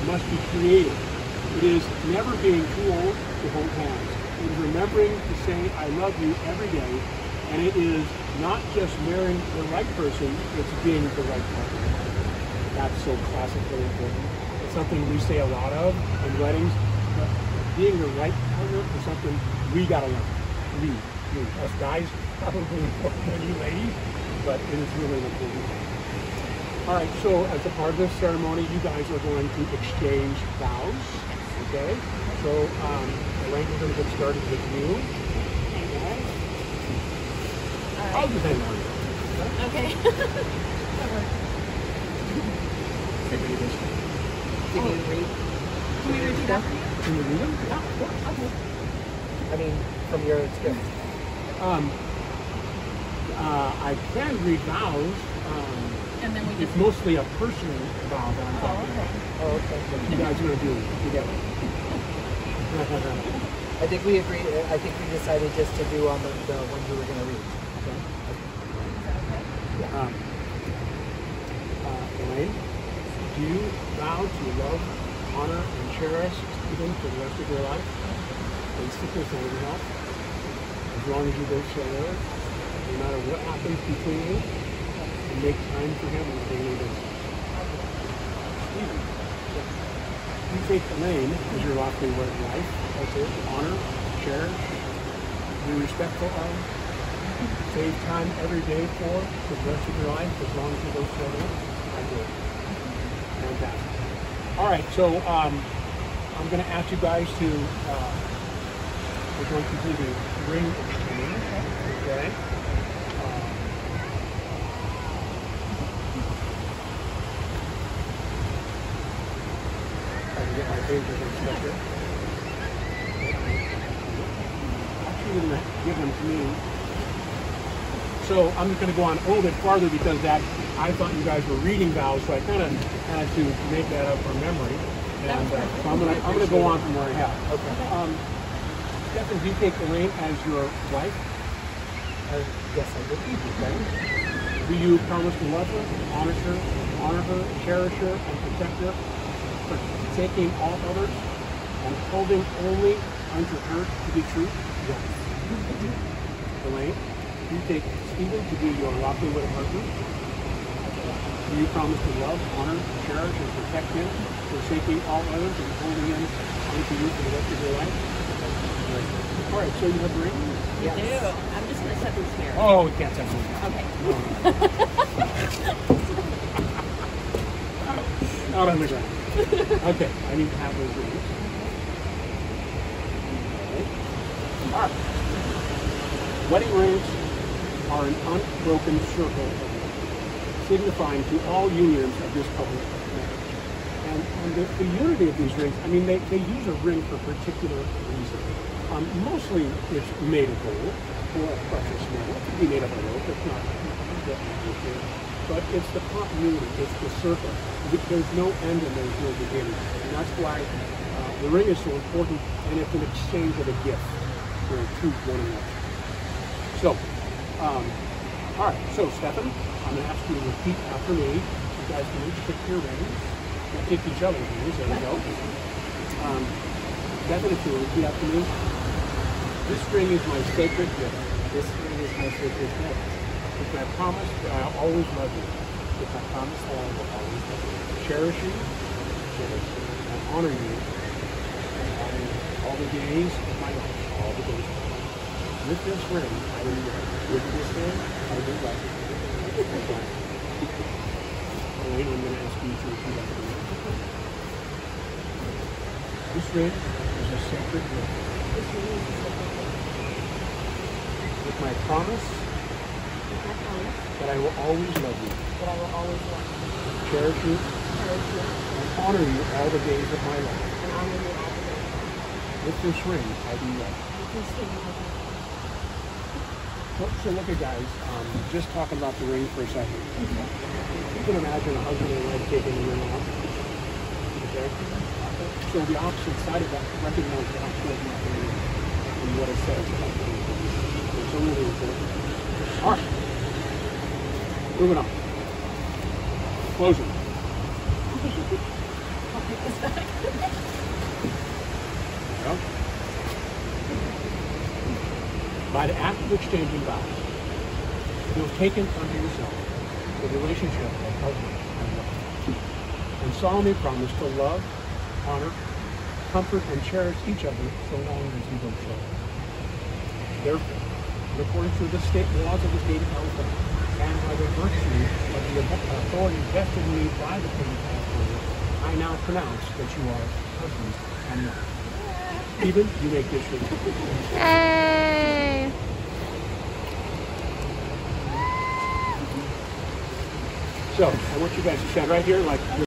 must be creative. It is never being too old to hold hands. It is remembering to say I love you every day, and it is not just marrying the right person, it's being the right partner. That's so classically important. It's something we say a lot of in weddings, but being the right partner is something we gotta learn. We, us guys, probably more than you ladies, but it is really important. All right, so as a part of this ceremony, you guys are going to exchange vows, okay? So, Elaine, we're going to get started with you. Okay. I'll depend on you. Okay. Can you read? Can we repeat after you? Can you read them? Yeah. Okay. I mean, from your experience. I can read vows. And then we It's just... mostly a personal vow that I'm talking about. Oh, okay. What you guys are going to do together. I think we agreed. I think we decided just to do on the one you were going to read. Okay. Yeah. Elaine, do you vow to love, honor, and cherish Stephen for the rest of your life, in sickness and in health, as long as you both shall live, no matter what happens between you, and make time for him on a daily basis? Stephen, you take Elaine as your lawfully wedded wife, to honor, cherish, be respectful of, save time every day for the rest of your life, as long as you both shall live. I do. Fantastic. All right, so I'm going to ask you guys to, we're going to do the ring exchange, okay? I can get my fingers and stuff here. Actually, you're going to give them to me. So I'm just going to go on a little bit farther because that I thought you guys were reading vows, so I kind of had to make that up from memory. And so I'm going to go on from where I have. Okay. Stephen, do you take Elaine as your wife? Yes, I did. Okay. Do you promise to love her, honor her, cherish her, and protect her, forsaking all others, and holding only unto her to be true? Yes. Elaine, do you take Stephen to be your lawfully wedded partner? Do you promise to love, honor, cherish, and protect him, forsaking all others and holding him unto you for the rest of your life? All right, so you have the ring? You do. I'm just going to set these here. Oh, we can't set them. Okay. Out on the ground. Okay, I need to have those rings. Okay. All right. Wedding rings are an unbroken circle of love, signifying to all unions of this public marriage. And the unity of these rings, I mean, they use a ring for a particular reason. Mostly it's made of gold or a precious metal. It could be made of a rope, it's not but it's the continuity, it's the circle. There's no end and there's no beginning. And that's why the ring is so important, and it's an exchange of a gift to one another. So, all right, so Stephen, I'm going to ask you to repeat after me. You guys can each pick your rings. We'll pick each other's rings, there we go. Stephen, if you repeat after me. This ring is my sacred gift. This ring is my sacred gift. It's my promise that I'll always love you. It's my promise that I will always love you. Cherish you. And honor you. All the days of my life. All the days of my life. With this ring, I will love you. With this ring, I will love you. Elaine, I'm going to ask you to repeat after me. This ring is a sacred gift. This ring is a sacred gift. With my promise With my promise that I will always love you. that I will always love you. Cherish you. Cherish you. And honor you all the days of my life. And honor you all the days. With this ring, I do love you. You can see me. So look at guys, just talking about the ring for a second. You can imagine a husband and wife taking the ring off. Okay? So the opposite side of that, recognize the opposite of the ring and what it says about the ring. It's so really important. All right. Moving on. Closing. By the act of exchanging vows, you have taken unto yourself the relationship of husband and wife, and solemnly promise to love, honor, comfort, and cherish each other so long as you both shall live. Therefore, according to the state laws of the state of California, and by the virtue of the authority vested in me by the state of California, I now pronounce that you are husband and wife. Even you make this your Yay! So, I want you guys to stand right here like